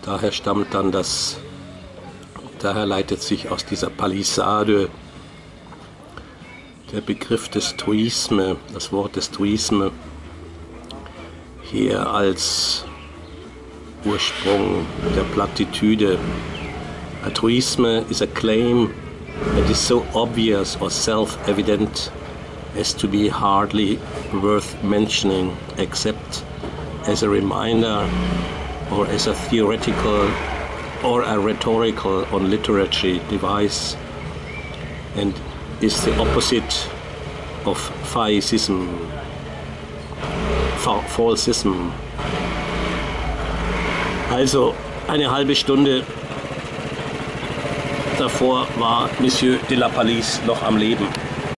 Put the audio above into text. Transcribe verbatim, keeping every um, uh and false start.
Daher stammt dann das, daher leitet sich aus dieser Palisade der Begriff des Truisme, das Wort des Truisme, hier als Ursprung der Plattitüde. A truisme is a claim that is so obvious or self-evident as to be hardly worth mentioning, except as a reminder or as a theoretical or a rhetorical or literary device, and is the opposite of phaisism, fa falsism. Also eine halbe Stunde davor war Monsieur de la Palice noch am Leben.